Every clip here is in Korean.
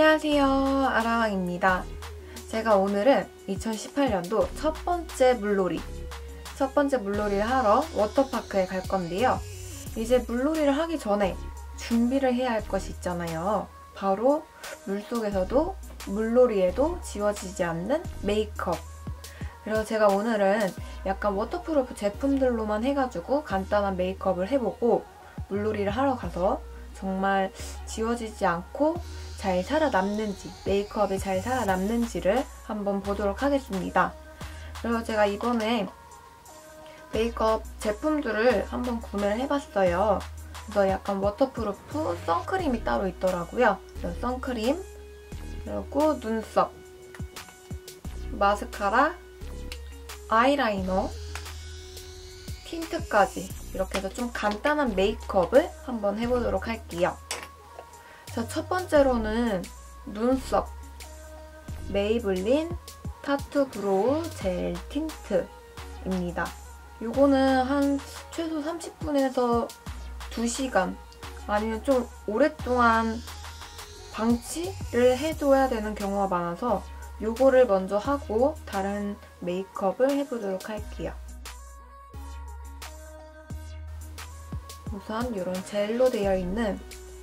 안녕하세요, 아라왕입니다. 제가 오늘은 2018년도 첫 번째 물놀이를 하러 워터파크에 갈 건데요. 이제 물놀이를 하기 전에 준비를 해야 할 것이 있잖아요. 바로 물속에서도 물놀이에도 지워지지 않는 메이크업. 그래서 제가 오늘은 약간 워터프루프 제품들로만 해가지고 간단한 메이크업을 해보고 물놀이를 하러 가서 정말 지워지지 않고 잘 살아남는지, 메이크업이 잘 살아남는지를 한번 보도록 하겠습니다. 그래서 제가 이번에 메이크업 제품들을 한번 구매를 해봤어요. 그래서 약간 워터프루프 선크림이 따로 있더라고요. 선크림, 그리고 눈썹, 마스카라, 아이라이너, 틴트까지 이렇게 해서 좀 간단한 메이크업을 한번 해보도록 할게요. 자, 첫 번째로는 눈썹, 메이블린 타투 브로우 젤 틴트입니다. 요거는 한 최소 30분에서 2시간 아니면 좀 오랫동안 방치를 해둬야 되는 경우가 많아서 요거를 먼저 하고 다른 메이크업을 해보도록 할게요. 우선 이런 젤로 되어 있는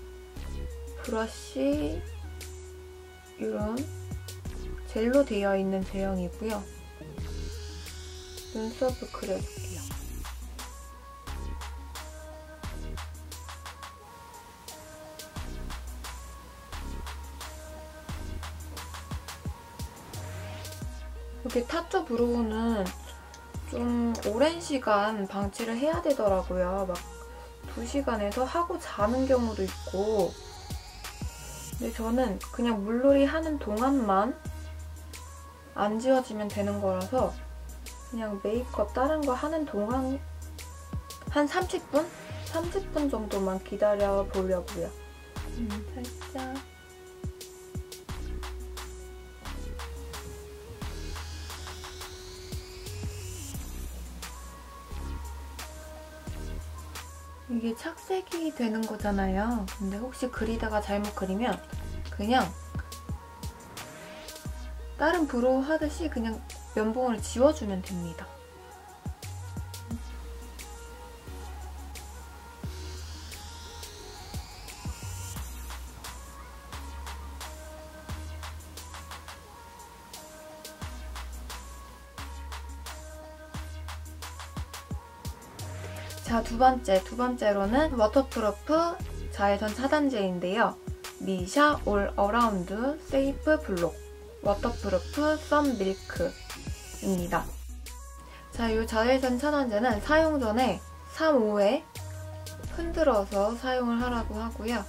브러쉬, 이런 젤로 되어 있는 제형이고요. 눈썹을 그려줄게요. 이렇게 타투 브로우는 좀 오랜 시간 방치를 해야 되더라고요. 막 2시간에서 하고 자는 경우도 있고, 근데 저는 그냥 물놀이 하는 동안만 안 지워지면 되는 거라서 그냥 메이크업 다른 거 하는 동안 한 30분? 30분 정도만 기다려 보려고요. 살짝. 이게 착색이 되는 거잖아요. 근데 혹시 그리다가 잘못 그리면 그냥 다른 브로우 하듯이 그냥 면봉을 지워주면 됩니다. 자, 두 번째로는 워터프루프 자외선 차단제인데요. 미샤 올 어라운드 세이프 블록 워터프루프 썬 밀크입니다. 자, 이 자외선 차단제는 사용 전에 3-5회 흔들어서 사용을 하라고 하고요.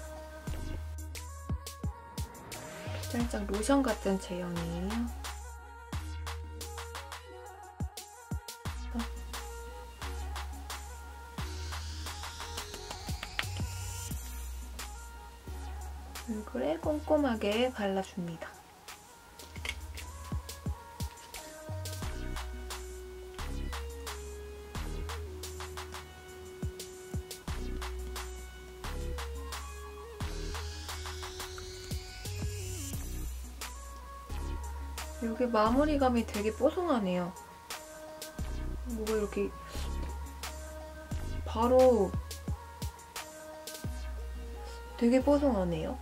살짝 로션 같은 제형이에요. 얼굴에 꼼꼼하게 발라줍니다. 여기 마무리감이 되게 뽀송하네요. 뭐가 이렇게 바로 되게 뽀송하네요.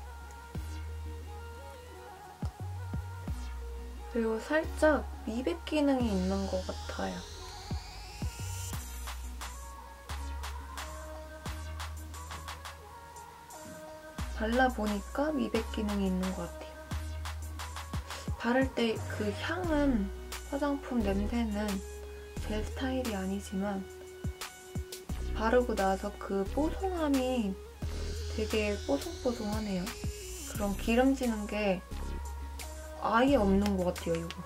그리고 살짝 미백 기능이 있는 것 같아요. 발라보니까 미백 기능이 있는 것 같아요. 바를 때 그 향은, 화장품 냄새는 제 스타일이 아니지만 바르고 나서 그 뽀송함이 되게 뽀송뽀송하네요. 그런 기름지는 게 아예 없는 것 같아요, 이거.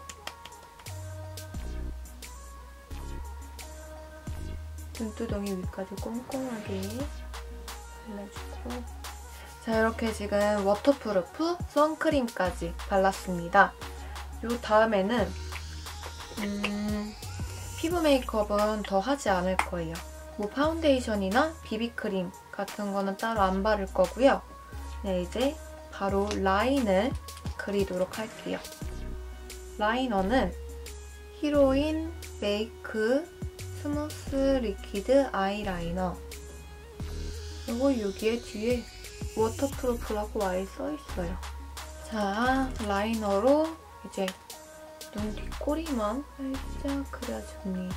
눈두덩이 위까지 꼼꼼하게 발라주고. 자, 이렇게 지금 워터프루프 선크림까지 발랐습니다. 요 다음에는 피부 메이크업은 더 하지 않을 거예요. 뭐 파운데이션이나 비비크림 같은 거는 따로 안 바를 거고요. 네, 이제 바로 라인을 그리도록 할게요. 라이너는 히로인 메이크 스무스 리퀴드 아이라이너. 그리고 여기에 뒤에 워터프루프라고 아예 써있어요. 자, 라이너로 이제 눈 뒷꼬리만 살짝 그려줍니다.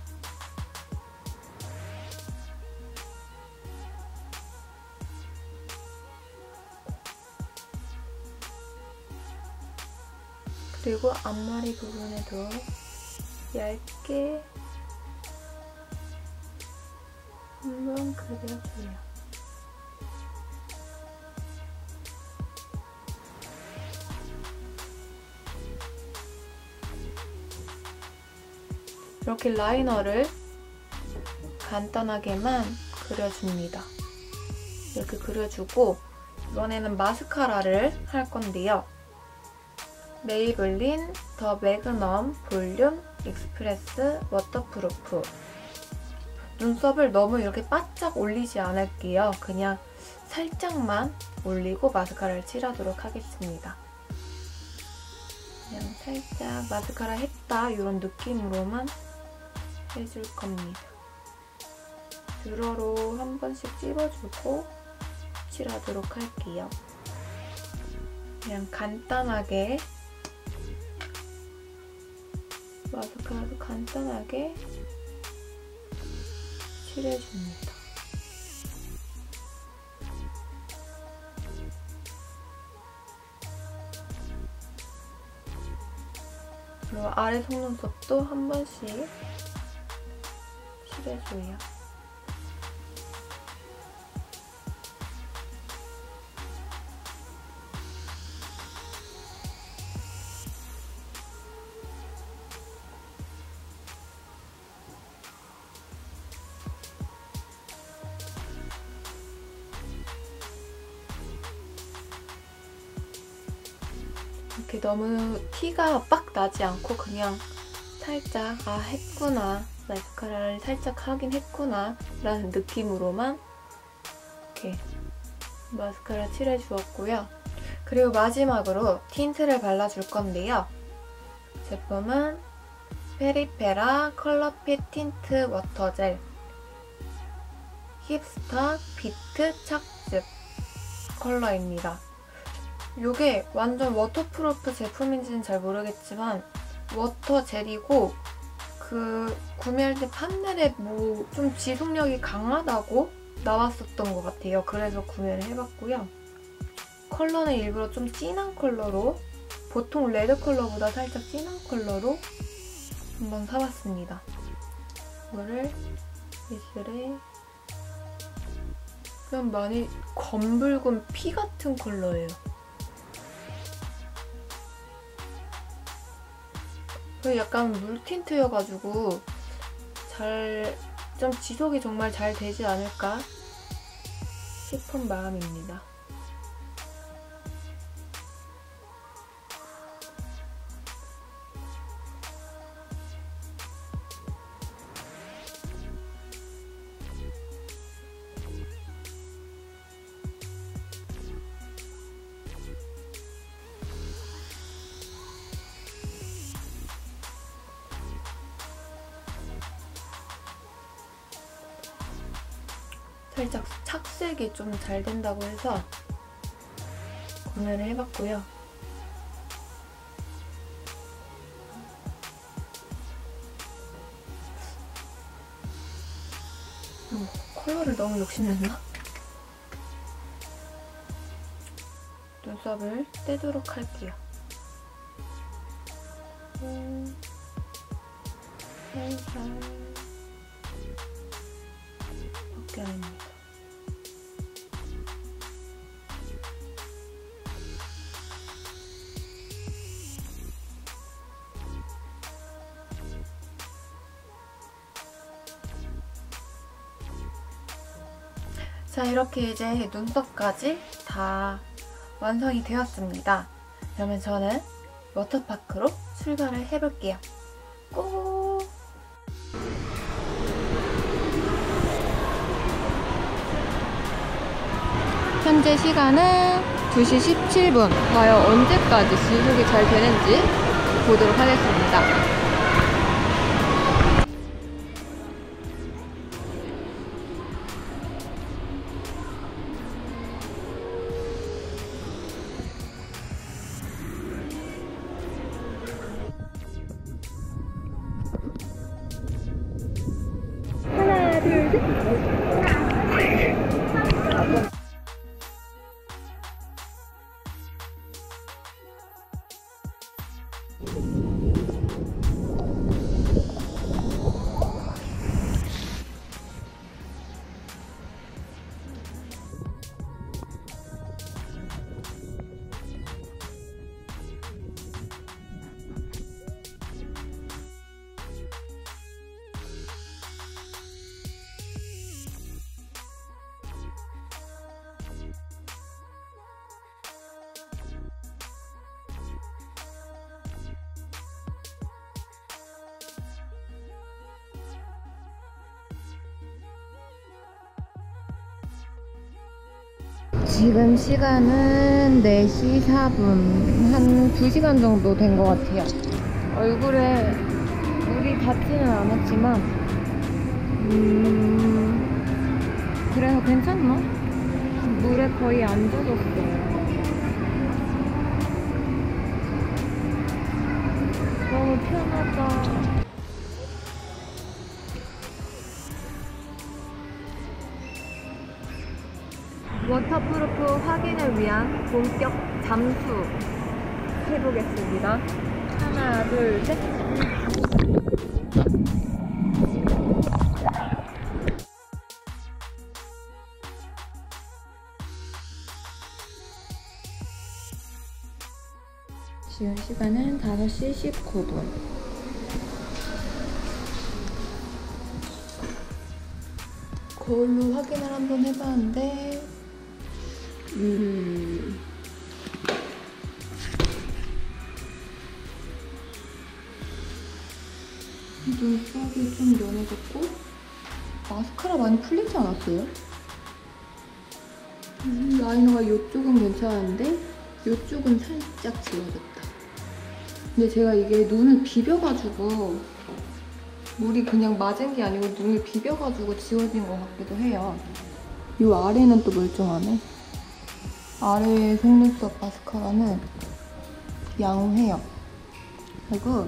그리고 앞머리 부분에도 얇게 한번 그려줘요. 이렇게 라이너를 간단하게만 그려줍니다. 이렇게 그려주고 이번에는 마스카라를 할 건데요. 메이블린 더 매그넘 볼륨 익스프레스 워터프루프. 눈썹을 너무 이렇게 바짝 올리지 않을게요. 그냥 살짝만 올리고 마스카라를 칠하도록 하겠습니다. 그냥 살짝 마스카라 했다 이런 느낌으로만 해줄 겁니다. 뷰러로 한 번씩 찝어주고 칠하도록 할게요. 그냥 간단하게 마스카라도 간단하게 칠해줍니다. 그리고 아래 속눈썹도 한 번씩 칠해줘요. 이렇게 너무 티가 빡 나지 않고 그냥 살짝 아 했구나, 마스카라를 살짝 하긴 했구나 라는 느낌으로만 이렇게 마스카라 칠해주었고요. 그리고 마지막으로 틴트를 발라줄 건데요. 제품은 페리페라 컬러핏 틴트 워터젤 힙스터 비트 착즙 컬러입니다. 이게 완전 워터프루프 제품인지는 잘 모르겠지만 워터젤이고 그 구매할 때 판넬에 뭐 좀 지속력이 강하다고 나왔었던 것 같아요. 그래서 구매를 해봤고요. 컬러는 일부러 좀 진한 컬러로, 보통 레드 컬러보다 살짝 진한 컬러로 한번 사봤습니다. 이거를 입술에 그냥 많이 검붉은 피 같은 컬러예요. 약간 물틴트여가지고 좀 지속이 정말 잘 되지 않을까 싶은 마음입니다. 살짝 착색이 좀 잘 된다고 해서 구매를 해봤고요. 컬러를 너무 욕심냈나? 눈썹을 떼도록 할게요. 살살 벗겨냅니다. 자, 이렇게 이제 눈썹까지 다 완성이 되었습니다. 그러면 저는 워터파크로 출발을 해볼게요. 고! 현재 시간은 2시 17분. 과연 언제까지 지속이 잘 되는지 보도록 하겠습니다. 하나, 둘, 셋. 지금 시간은 4시 4분. 한 2시간 정도 된 것 같아요. 얼굴에 물이 닿지는 않았지만 그래서 괜찮나? 물에 거의 안 젖었어요. 너무 편하다. 워터프루프 확인을 위한 본격 잠수 해보겠습니다. 하나, 둘, 셋. 지금 시간은 5시 19분. 거울로 확인을 한번 해봤는데 눈썹이 좀 연해졌고 마스카라 많이 풀리지 않았어요? 라이너가 이쪽은 괜찮은데 이쪽은 살짝 지워졌다. 근데 제가 이게 눈을 비벼가지고 물이 그냥 맞은 게 아니고 눈을 비벼가지고 지워진 것 같기도 해요. 이 아래는 또 멀쩡하네. 아래 속눈썹 마스카라는 양호해요. 그리고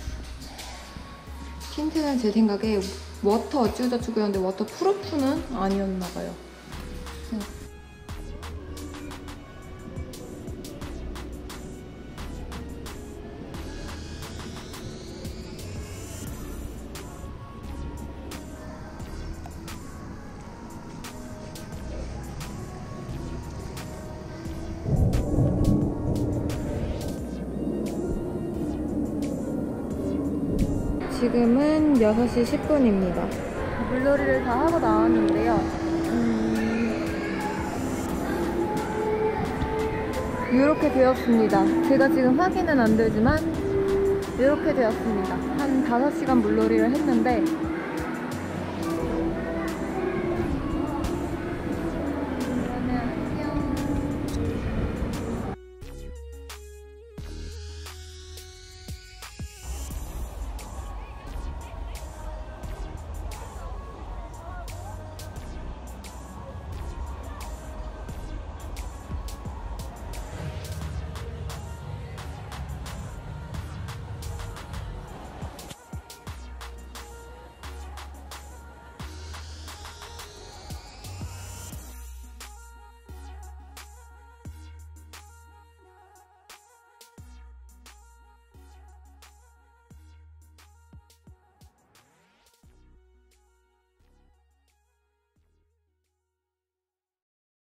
틴트는 제 생각에 워터 어쩌고저쩌고 했는데 워터 프루프는 아니었나봐요. 지금은 6시 10분입니다. 물놀이를 다 하고 나왔는데요. 이렇게 되었습니다. 제가 지금 확인은 안 되지만 이렇게 되었습니다. 한 5시간 물놀이를 했는데